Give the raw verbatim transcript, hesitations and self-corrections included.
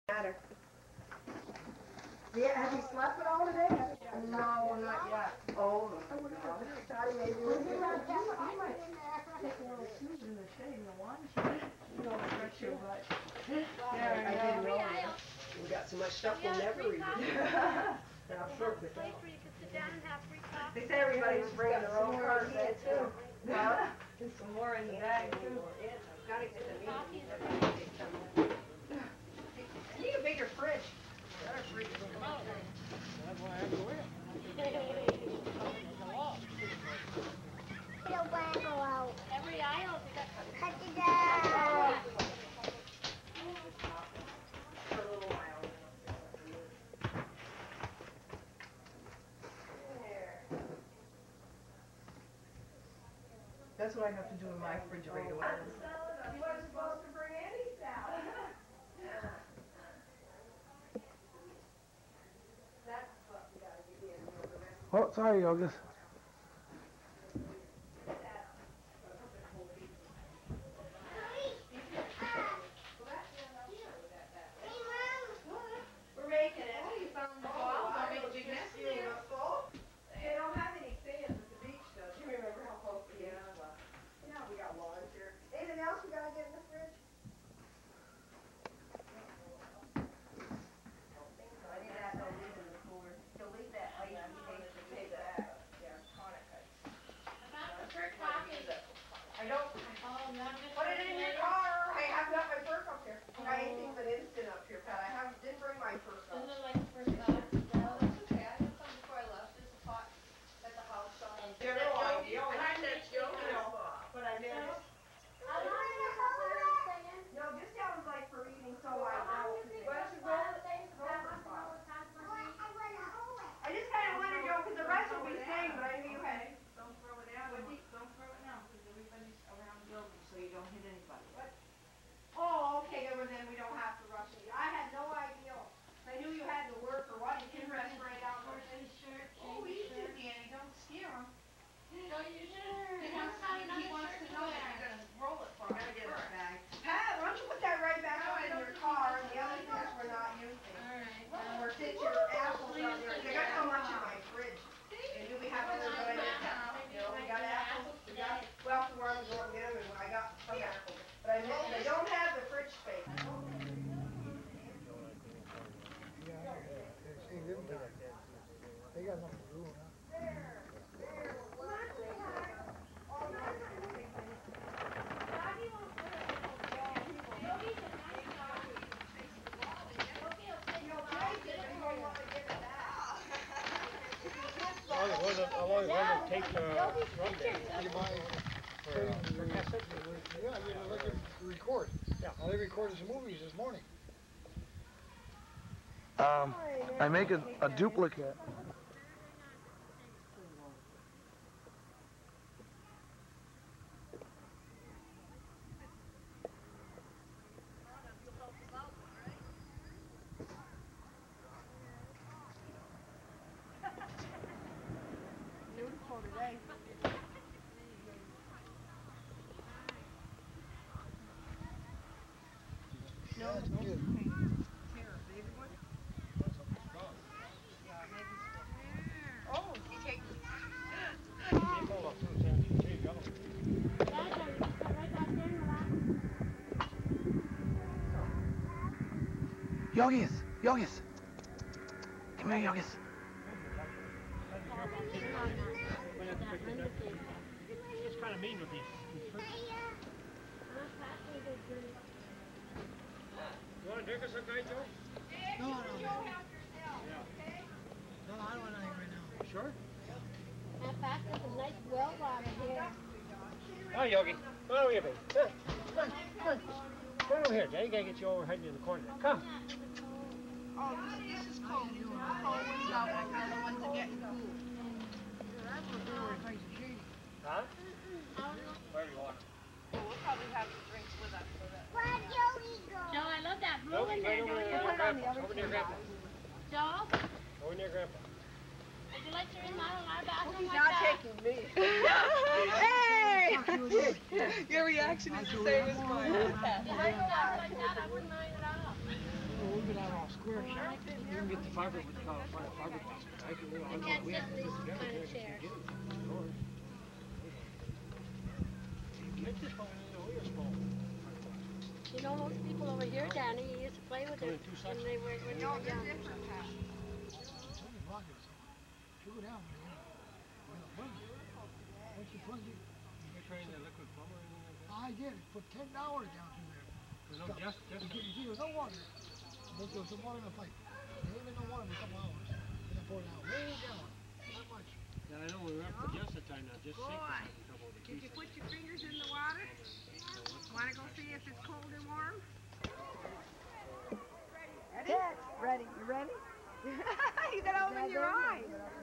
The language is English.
Matter. Yeah, have you slept at all today? No, not yet. Oh, no. Scotty, maybe we'll get you might take a little snooze in the shade in the lawn shade. You know, stretch your butt. Yeah, I didn't know that. We got so much stuff we'll never read. Now, sure, but place where you could sit down and have free coffee. they say everybody's bringing their own cars in too. Huh? There's some more in the bag too. Gotta get the meat. You need a bigger fridge. Better fridge. That's why I have to wear it. It'll waggle out. Every aisle, you got cut it down. That's what I have to do in my refrigerator. You weren't supposed to bring any salad. That's what we gotta get in. Oh, sorry, Yogas. We're making it. You found the ball. I'll make a big mess of you. They don't have any sand at the beach, though. Do you remember how close we are? Yeah, we got water here. Anything else we gotta get in the fridge? I think that don't leave in the cooler. He'll leave that ice in case we take that. Yeah, tonic ice. I don't. Put it in your car. I have got my perk up here. I got anything but instant up here, Pat. I haven't didn't bring my perk up. Isn't it like the first time? No, that's okay. I had some before I left. Just a pot at the house. They're all the only time that you know. But I did. No, this sounds like for eating, so I know. Why don't you go? I just kind of wondered, Joe, because the rest will be the same, but I knew you had. Don't throw it out. Don't throw it now, because everybody's around the building, so you don't hit anybody. What? Oh, okay, then we don't have to rush it. I had no idea. I knew you had to work or what. You can rest right out. Oh, easy, Danny. Don't scare him. Don't you sure? He wants to, he wants to know that you're going to roll it for him. Pat, why don't you put that right back up in your car and the other things we're not using. Alright. Or sit your apples on there. I got so much in my fridge. And you'll be happy with what I got. You know, we got apples. We got, well, tomorrow we go and get them and I got some apples. But I mentioned I don't have the fridge space. They got nothing to do, huh? How long does it take to run there? For, uh, for cassette? Yeah, I mean, like a record. Yeah. Well, they recorded some movies this morning. Um, I make a, a duplicate. Yeah, that's good. Oh, you take Yogis, Yogis. Come here, Yogis. It's kind of mean with these. You want to drink us a night, Joe? No, no. Yeah. No, I don't want anything right now. Sure? In fact, there's a nice well water here. Oh, Yogi. Come over here, baby. Come on. Come on. Come on. Come over here. Daddy gotta get you over hiding in the corner. Come. Oh, this, this is cold. Cold ones out. The other ones are getting cool. Huh? Wherever you want. Well, we'll probably have the drinks with us for that. Joe, I love that blue Nope, in right there, over, don't you? over, Grandpa. Over near Grandpa. Joe, Over near Grandpa. would you like to remodel our bathroom He's like not that? taking me. Hey! Your reaction is the same as mine. If I go out like that, I wouldn't mind at all. square shaft. You can get the fiber, what you call it, fiber fiber box. I can, you know, I know we have to put together here to get it. Make this phone, you know, your phone. You know, most people over here, Danny, you used to play with it when they were when they were young. You go down there, once you plunge it. You train the liquid plumb or anything like that? I did. Put ten dollars down through there. No, just, just. You see, there's no water. But there was some water in the pipe. There ain't been no water in a couple hours. And I poured out a whole gallon. Not much. Yeah, I know we were up for just a time now. Just sink or something. Couple of the Did you put your fingers in the water? Want to go see if it's cold or warm? Ready? Ready. You ready? You gotta open your eyes.